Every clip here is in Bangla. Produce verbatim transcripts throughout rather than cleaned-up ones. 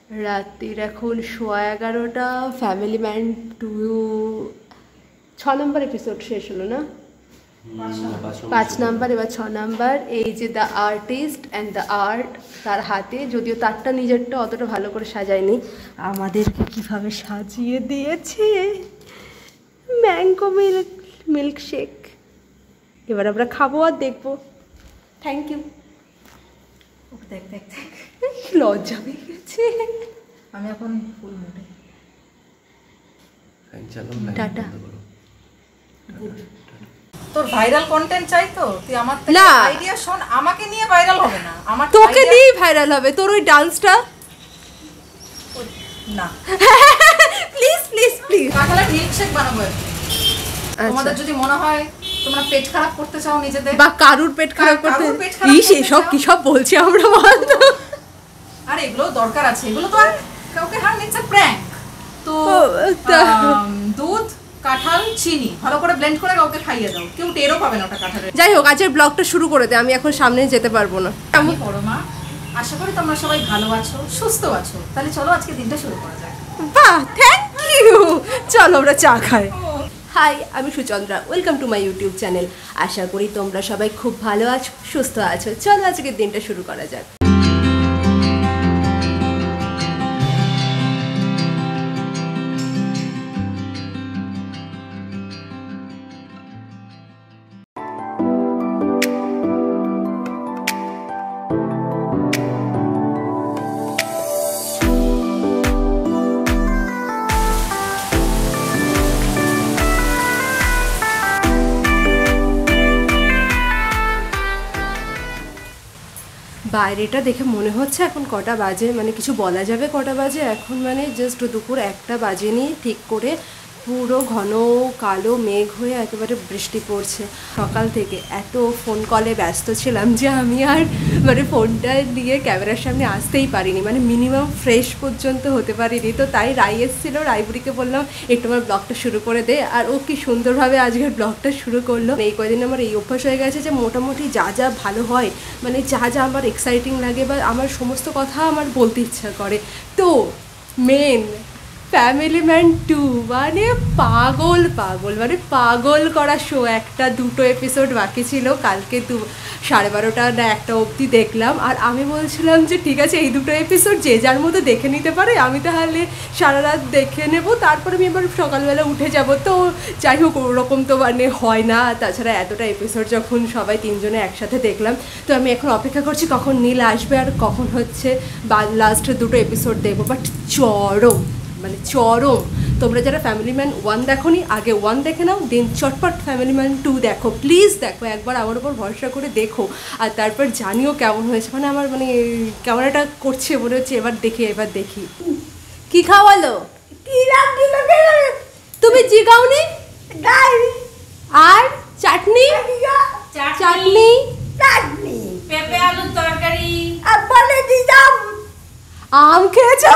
রাত্রির এখন সোয়া এগারোটা। ফ্যামিলি ম্যান টু ছ নম্বর এপিসোড শেষ হলো না? পাঁচ নাম্বার, এবার ছ নাম্বার। এই যে the artist and the art তার হাতে, যদিও তারটা নিজেরটা অতটা ভালো করে সাজায়নি, আমাদেরকে কিভাবে সাজিয়ে দিয়েছে। ম্যাঙ্গো মিল্ক মিল্ক শেক এবার আমরা খাবো আর দেখবো। Thank you. দেখ দেখ দেখ লজ্জা পেয়ে গেছে। আমি এখন ফুল মুডে। টাটা। তোর ভাইরাল কন্টেন্ট চাই তো? তুই আমার থেকে না আইডিয়া শোন। আমাকে নিয়ে ভাইরাল হবে না, আমার তোকে নিয়ে ভাইরাল হবে। তোর ওই ডান্সটা না। প্লিজ প্লিজ প্লিজ কাঁঠালের মিল্কশেক বানাবো। তোমাদের যদি মনে হয় তোমরা পেট খারাপ করতে চাও নিজেদের, বা কারুর পেট খারাপ করতে, ইস এসব কি সব বলছি আমরা বলতো। আর এগুলো দরকার আছে, এগুলো তো আর কাউকে হার নিচ্ছে, প্র্যাঙ্ক। তো দুধ, কাঁঠাল, চিনি ভালো করে ব্লেন্ড করে কাউকে খাইয়ে দাও, কেউ টেরও পাবে না ওটা কাঁঠালের। যাই হোক, আজকের ব্লগটা শুরু করে দে, আমি এখন সামনে যেতে পারবো না। আমি বড় মা, আশা করি তোমরা সবাই ভালো আছো, সুস্থ আছো। তাহলে চলো আজকে দিনটা শুরু করা যাক। বাহ, থ্যাংক ইউ। চলো আমরা চা খাই। হাই, আমি Suchandra, welcome to my YouTube channel. আশা করি তোমরা সবাই খুব ভালো আছো, সুস্থ আছো। চলো আজকের দিনটা শুরু করা যাক। বাইরেটা দেখে মনে হচ্ছে এখন কটা বাজে, মানে কিছু বলা যাবে কটা বাজে এখন, মানে জাস্ট দুপুর একটা বাজেনি ঠিক করে। পুরো ঘন কালো মেঘ হয়ে একেবারে বৃষ্টি পড়ছে। সকাল থেকে এত ফোন কলে ব্যস্ত ছিলাম যে আমি আর মানে ফোনটা নিয়ে ক্যামেরার সামনে আসতেই পারিনি, মানে মিনিমাম ফ্রেশ পর্যন্ত হতে পারিনি। তো তাই রাই এসেছিল, রাইবুড়িকে বললাম একটু আমার ব্লগটা শুরু করে দে, আর ও কি সুন্দরভাবে আজকের ব্লগটা শুরু করলো। এই কয়দিন আমার এই অভ্যাস হয়ে গেছে যে মোটামুটি যা যা ভালো হয়, মানে যা যা আমার এক্সাইটিং লাগে বা আমার সমস্ত কথা আমার বলতে ইচ্ছা করে। তো মেন ফ্যামিলি ম্যান টু মানে পাগল পাগল মানে পাগল করা শো। একটা দুটো এপিসোড বাকি ছিল, কালকে দু সাড়ে বারোটা না একটা অবধি দেখলাম। আর আমি বলছিলাম যে ঠিক আছে এই দুটো এপিসোড যে যার মতো দেখে নিতে পারে, আমি তাহলে সারা রাত দেখে নেব, তারপরে আমি এবার সকালবেলা উঠে যাব। তো যাই হোক ওরকম তো মানে হয় না, তাছাড়া এতটা এপিসোড যখন সবাই তিনজনে একসাথে দেখলাম, তো আমি এখন অপেক্ষা করছি কখন নীল আসবে আর কখন হচ্ছে বা লাস্ট দুটো এপিসোড দেখবো। বাট চরম মানে চরম। তোমরা যারা ফ্যামিলি ম্যান ওয়ান দেখো নি, আগে ওয়ান দেখে নাও, দেন চটপট ফ্যামিলি ম্যান টু দেখো, প্লিজ দেখো একবার, আমার উপর ভরসা করে দেখো, আর তারপর জানিও কেমন হয়েছে। মানে আমার মানে ক্যামেরাটা করছে মনে হচ্ছে এবার দেখি এবার দেখি। কি খাওয়ালো? তুমি জিগাওনি? আর চাটনি চাটনি চাটনি পেঁপে আলুর তরকারি। আম খেয়েছো?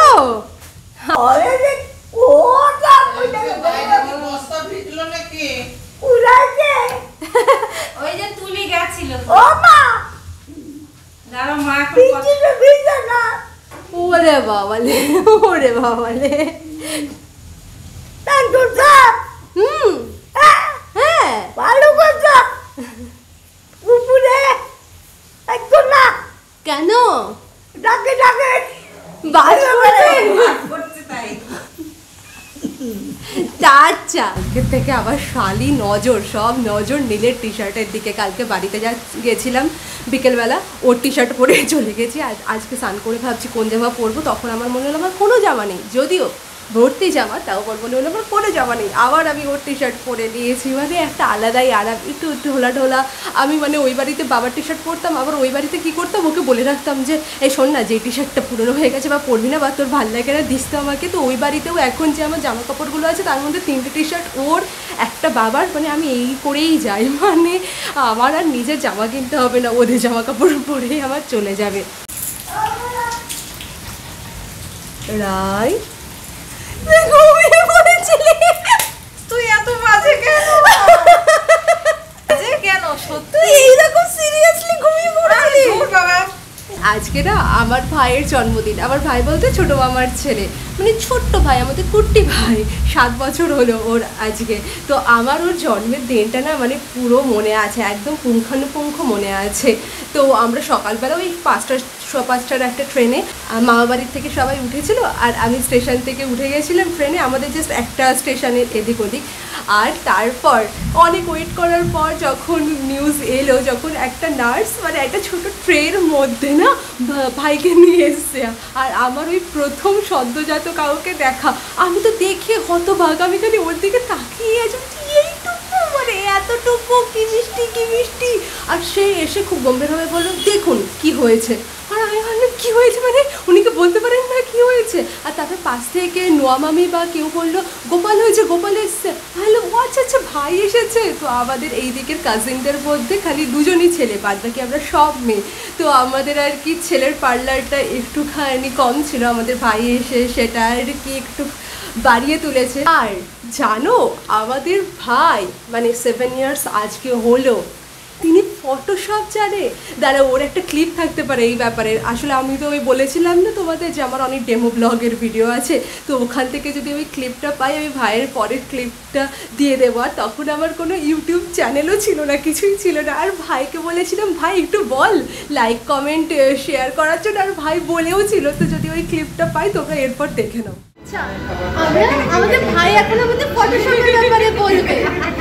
ওই যে তুলি গেছিল। ওরে বাবালে, ওরে বাবালে। হুম হ্যাঁ ভালো কথা। একদম না। কেন? ডাকে ডাকে বাজ করছে তাই। আচ্ছা, আগের থেকে আবার শালি নজর, সব নজর নীলের টি শার্টের দিকে। কালকে বাড়িতে যা গেছিলাম বিকেলবেলা, ওর টি শার্ট পরে চলে গেছি। আজ আজকে স্নান করে ভাবছি কোন জামা পরবো, তখন আমার মনে হলো আমার কোনো জামা নেই, যদিও ভর্তি জামা, তাও আমার মনে হলো আমার কোনো জামা নেই। আবার আমি ওর টি শার্ট পরে নিয়েছি, মানে একটা আলাদাই আরাম, একটু ঢোলা ঢোলা। আমি মানে ওই বাড়িতে বাবার টি শার্ট পরতাম, আবার ওই বাড়িতে কী করতাম, ওকে বলে রাখতাম যে এই শোন না, যে টি শার্টটা পুরনো হয়ে গেছে বা পরবি না বা তোর ভালো লাগে না দিস তো আমাকে। তো ওই বাড়িতেও এখন যে আমার জামা কাপড়গুলো আছে তার মধ্যে তিনটে টি শার্ট ওর, একটা বাবার, মানে আমি এই করেই যাই। মানে আমার আর নিজের জামা কিনতে হবে না, ওদের জামা কাপড় পরেই আমার চলে যাবে। রাই ঘুমিয়ে পড়েছিলি তুই এত বাজে কেন? বাজে কেন? সত্যি এইরকম সিরিয়াসলি ঘুমিয়ে পড়েছিলি? বাবা আজকে না আমার ভাইয়ের জন্মদিন। আমার ভাই বলতে ছোটো মামার ছেলে, মানে ছোট্ট ভাই, আমাদের কুট্টি ভাই, সাত বছর হলো ওর আজকে। তো আমার ওর জন্মের দিনটা না মানে পুরো মনে আছে, একদম পুঙ্খানুপুঙ্খ মনে আছে। তো আমরা সকালবেলা ওই পাঁচটা পাঁচটার একটা ট্রেনে মামা বাড়ির থেকে সবাই উঠেছিল, আর আমি স্টেশন থেকে উঠে গেছিলাম ট্রেনে, আমাদের জাস্ট একটা স্টেশনের এদিক ওদিক। আর তারপর অনেক ওয়েট করার পর যখন নিউজ এলো, যখন একটা নার্স মানে একটা ছোট ট্রের মধ্যে না ভাইকে নিয়ে এসছে, আর আমার ওই প্রথম সদ্যজাত কাউকে দেখা, আমি তো দেখে হতভাগ, আমি খালি ওর দিকে তাকিয়ে আছি, এইটুকু মানে এতটুকু, কি মিষ্টি কি মিষ্টি। আর সে এসে খুব গম্ভীরভাবে বললো, দেখুন কি হয়েছে। আর আমি ভাবলাম কী হয়েছে, মানে উনিকে বলতে পারেন না কী হয়েছে। আর তারপর পাশ থেকে নোয়া মামি বা কেউ বললো গোপাল হয়েছে, গোপাল এসছে। হ্যালো, ও আচ্ছা আচ্ছা ভাই এসেছে। তো আমাদের এই দিকের কাজিনদের মধ্যে খালি দুজনই ছেলে, বাদ বাকি আমরা সব মেয়ে। তো আমাদের আর কি ছেলের পার্লারটা একটুখানি কম ছিল, আমাদের ভাই এসে সেটা আর কি একটু বাড়িয়ে তুলেছে। আর জানো আমাদের ভাই মানে সেভেন ইয়ার্স আজকে হলো, তিনি ফটোশপ জানে। দাঁড়া, ওর একটা ক্লিপ থাকতে পারে এই ব্যাপারে। আসলে আমি তো ওই বলেছিলাম না তোমাদের যে আমার অনেক ডেমো ব্লগের ভিডিও আছে, তো ওখান থেকে যদি ওই ক্লিপটা পাই আমি ভাইয়ের পরের ক্লিপটা দিয়ে দেবো। আর তখন আমার কোনো ইউটিউব চ্যানেলও ছিল না, কিছুই ছিল না। আর ভাইকে বলেছিলাম ভাই একটু বল লাইক কমেন্ট শেয়ার করার জন্য, আর ভাই বলেও ছিল। তো যদি ওই ক্লিপটা পাই তোমরা এরপর দেখে নাও। আচ্ছা, আমরা আমাদের ভাই এখন আমাদের ফটোশপের ব্যাপারে বলবে।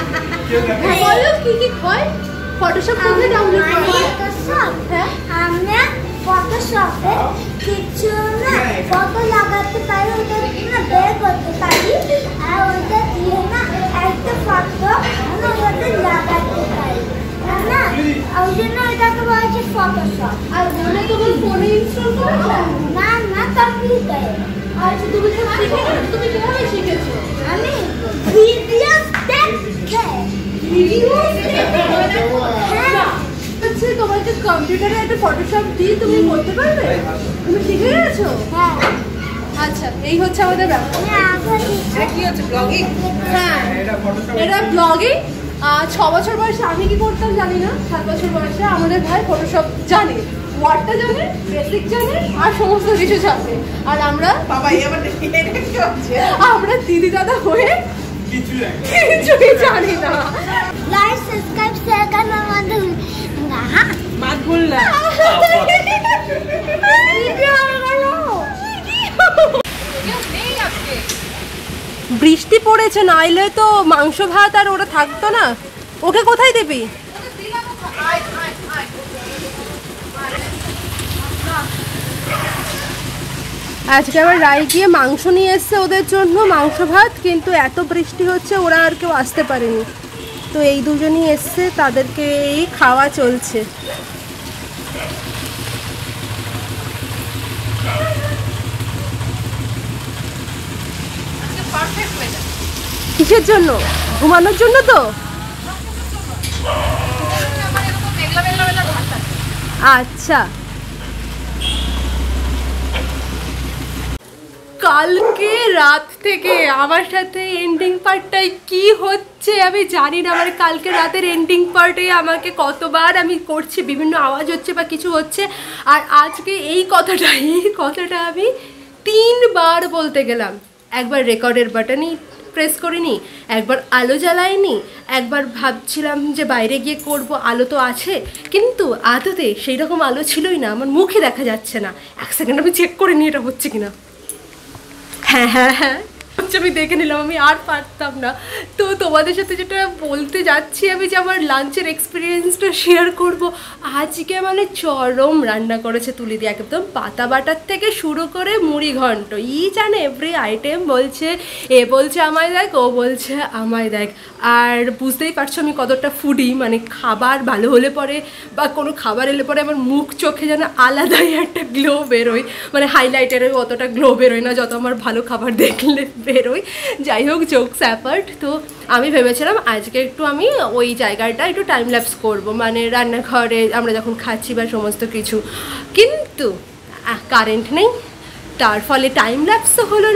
বলো কি কি হয় ফটোশপ কোথায় ডাউনলোড করব? ফটোশপ, হ্যাঁ আমরা ফটোশপে কিছু না ফটো লাগাতে পারি, ওটা না বের করতে পারি, আর ওটা দিয়ে না একটা ফটো আমরা ওটাতে লাগাতে পারি না, ওই জন্য এটাকে বলা হচ্ছে ফটোশপ। আর ওটা তোমার ফোনে ইনস্টল করেছো? না না, কম্পিউটারে। আচ্ছা, তুমি তো শিখে গেছো, তুমি কিভাবে শিখেছো? আমি ভিডিও দেখে ভিডিও হ্যাঁ। আচ্ছা, তোমাকে কম্পিউটারে একটা ফটোশপ দিয়ে তুমি করতে পারবে? তুমি শিখে গেছো? হ্যাঁ। আচ্ছা, এই হচ্ছে আমাদের ব্যাপার। এটা কি হচ্ছে, ব্লগিং? হ্যাঁ, এটা ব্লগিং। ছ বছর বয়সে আমি কি করতাম জানি না, সাত বছর বয়সে আমাদের ভাই ফটোশপ জানে, ওয়ার্ডটা জানে, বেসিক জানে, আর সমস্ত কিছু জানে। আর আমরা বাবা এই আবার এটা কি হচ্ছে, আমরা দিদি দাদা হয়ে কিছুই জানি না। লাইক সাবস্ক্রাইব শেয়ার করনা আমাদের না বাদ বললা বৃষ্টি পড়েছে, নাইলে তো মাংস ভাত আর ওরা থাকতো না। ওকে কোথায় দিবি? আজকে আবার রায় গিয়ে মাংস নিয়ে এসছে ওদের জন্য, মাংস ভাত। কিন্তু এত বৃষ্টি হচ্ছে ওরা আর কেউ আসতে পারেনি, তো এই দুজনই এসছে, তাদেরকে এই খাওয়া চলছে। কিসের জন্য? ঘুমানোর জন্য তো। আচ্ছা, কালকে রাত থেকে আমার সাথে এন্ডিং পার্টটাই কি হচ্ছে আমি জানি না। আমার কালকে রাতের এন্ডিং পার্টে আমাকে কতবার আমি করছি, বিভিন্ন আওয়াজ হচ্ছে বা কিছু হচ্ছে। আর আজকে এই কথাটা এই কথাটা আমি তিনবার বলতে গেলাম। একবার রেকর্ডের বাটনই প্রেস করিনি, একবার আলো জ্বালাইনি, একবার ভাবছিলাম যে বাইরে গিয়ে করব, আলো তো আছে, কিন্তু আদতে সেই রকম আলো ছিলই না, আমার মুখে দেখা যাচ্ছে না। এক সেকেন্ড আমি চেক করে নিই এটা হচ্ছে কিনা। হ্যাঁ হ্যাঁ হ্যাঁ হচ্ছে, আমি দেখে নিলাম, আমি আর পারতাম না। তো তোমাদের সাথে যেটা বলতে যাচ্ছি আমি, যে আমার লাঞ্চের এক্সপিরিয়েন্সটা শেয়ার করব। আজকে মানে চরম রান্না করেছে তুলিদি, একদম পাতা বাটার থেকে শুরু করে মুড়ি ঘন্ট, ইচ অ্যান্ড এভরি আইটেম বলছে। এ বলছে আমায় দেখ, ও বলছে আমায় দেখ। আর বুঝতেই পারছো আমি কতটা ফুডি, মানে খাবার ভালো হলে পরে বা কোনো খাবার এলে পরে আমার মুখ চোখে যেন আলাদাই একটা গ্লো বেরোয়, মানে হাইলাইটারের অতটা গ্লো বেরোয় না যত আমার ভালো খাবার দেখলে বেরোয়। যাই হোক, জোকস অ্যাপার্ট, তো আমি ভেবেছিলাম আজকে একটু আমি ওই জায়গাটা একটু টাইম ল্যাপস করব, মানে রান্নাঘরে আমরা যখন খাচ্ছি বা সমস্ত কিছু। কিন্তু কারেন্ট নেই, তার ফলে টাইম ল্যাপস তো হলো না।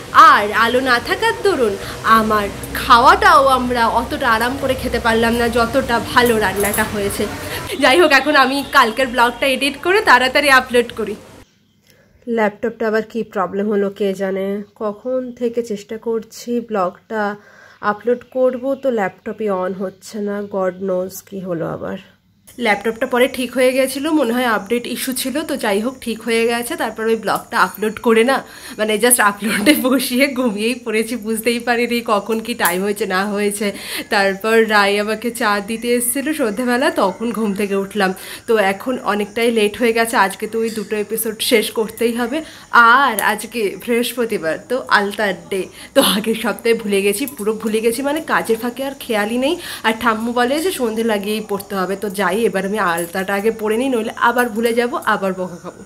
আর আলো না থাকার দরুন আমার খাওয়াটাও আমরা অতটা আরাম করে খেতে পারলাম না যতটা ভালো রান্নাটা হয়েছে। যাই হোক, এখন আমি কালকের ব্লগটা এডিট করে তাড়াতাড়ি আপলোড করি। ল্যাপটপটা আবার কি প্রবলেম হলো কে জানে, কখন থেকে চেষ্টা করছি ব্লগটা আপলোড করব তো ল্যাপটপই অন হচ্ছে না, গড নোজ কি হলো আবার। ল্যাপটপটা পরে ঠিক হয়ে গেছিলো, মনে হয় আপডেট ইস্যু ছিল, তো যাই হোক ঠিক হয়ে গেছে। তারপর ওই ব্লগটা আপলোড করে না মানে জাস্ট আপলোডে বসিয়ে ঘুমিয়েই পড়েছি, বুঝতেই পারিনি কখন কি টাইম হয়েছে না হয়েছে। তারপর রায় আমাকে চা দিতে এসেছিলো সন্ধ্যেবেলা, তখন ঘুম থেকে উঠলাম। তো এখন অনেকটাই লেট হয়ে গেছে, আজকে তো ওই দুটো এপিসোড শেষ করতেই হবে। আর আজকে বৃহস্পতিবার, তো আলতার ডে, তো আগের সপ্তাহে ভুলে গেছি, পুরো ভুলে গেছি, মানে কাজের ফাঁকে আর খেয়ালই নেই। আর ঠাম্মু বলে যে সন্ধে লাগিয়েই পড়তে হবে, তো যাই এবার আমি আলতাটা আগে পরে নিই, নইলে আবার ভুলে যাব, আবার বকা খাবো।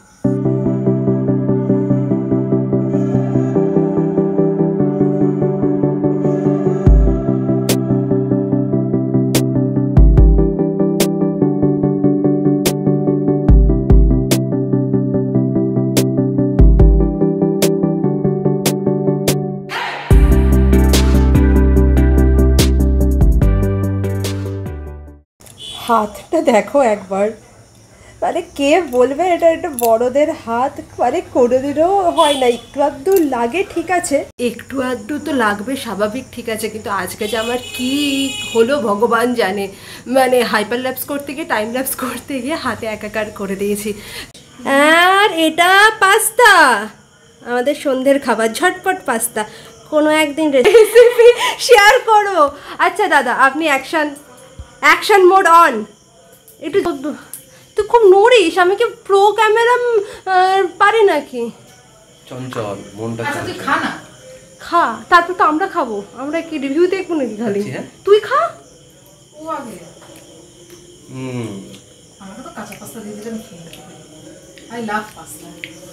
হাতটা দেখো একবার, মানে কে বলবে এটা একটা বড়দের হাত, মানে কোনোদিনও হয় না, একটু আধটু লাগে ঠিক আছে, একটু আধটু তো লাগবে স্বাভাবিক ঠিক আছে, কিন্তু আজকে যে আমার কি হলো ভগবান জানে, মানে হাইপার ল্যাপস করতে গিয়ে টাইম ল্যাপস করতে গিয়ে হাতে একাকার করে দিয়েছি। আর এটা পাস্তা, আমাদের সন্ধ্যের খাবার, ঝটপট পাস্তা, কোনো একদিন রেসিপি শেয়ার করো। আচ্ছা দাদা আপনি অ্যাকশন অ্যাকশন মোড অন, একটু তুই খুব নড়িস, আমি কি প্রো ক্যামেরা পারি নাকি? চঞ্চল মনটা তুই খা না, খা, তারপর তো আমরা খাবো, আমরা কি রিভিউ দেখবো নাকি খালি? তুই খা। ও আগে হুম আমাকে তো কাঁচা পাস্তা দিয়ে দিলাম, খেয়ে আই লাভ পাস্তা।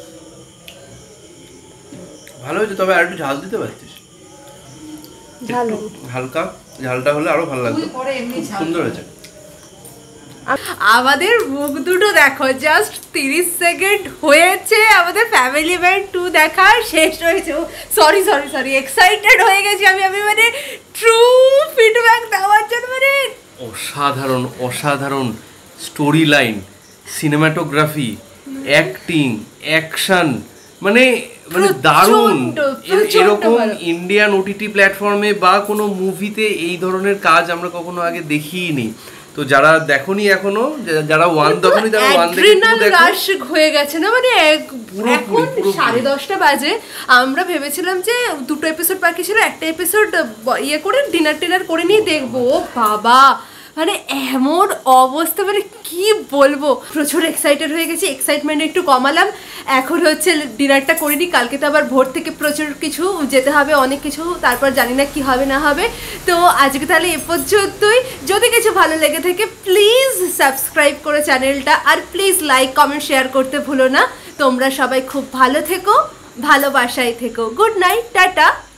ভালো হয়েছে, তবে আর একটু ঝাল দিতে পারতিস, ঝাল হালকা ঝালটা হলে আরো ভালো লাগতো, সুন্দর হয়েছে। আমাদের মুখ দুটো দেখো, জাস্ট তিরিশ সেকেন্ড হয়েছে আমাদের ফ্যামিলি ম্যান টু দেখা শেষ হয়েছে। সরি সরি সরি এক্সাইটেড হয়ে গেছি আমি, আমি মানে ট্রু ফিডব্যাক দেওয়ার জন্য, মানে অসাধারণ অসাধারণ storyline, cinematography, acting, action, মানে মানে দারুণ। এরকম ইন্ডিয়ান ওটিটি প্ল্যাটফর্মে বা কোনো মুভিতে এই ধরনের কাজ আমরা কখনো আগে দেখিনি। তো যারা দেখোনি এখনো, যারা ওয়ান দেখোনি তারা ওয়ান দেখে হয়ে গেছে না, মানে এখন সাড়ে দশটা বাজে, আমরা ভেবেছিলাম যে দুটো এপিসোড বাকি ছিল, একটা এপিসোড ইয়ে করে ডিনার টিনার করে নিয়ে দেখবো। ও বাবা, মানে এমন অবস্থা, মানে কি বলবো, প্রচুর এক্সাইটেড হয়ে গেছি, এক্সাইটমেন্ট একটু কমালাম, এখন হচ্ছে ডিনারটা করে নিই, কালকে তো আবার ভোর থেকে প্রচুর কিছু যেতে হবে, অনেক কিছু, তারপর জানি না কি হবে না হবে। তো আজকে তাহলে এ পর্যন্তই, যদি কিছু ভালো লেগে থাকে প্লিজ সাবস্ক্রাইব করে চ্যানেলটা, আর প্লিজ লাইক কমেন্ট শেয়ার করতে ভুলো না। তোমরা সবাই খুব ভালো থেকো, ভালোবাসায় থেকো, গুড নাইট, টাটা।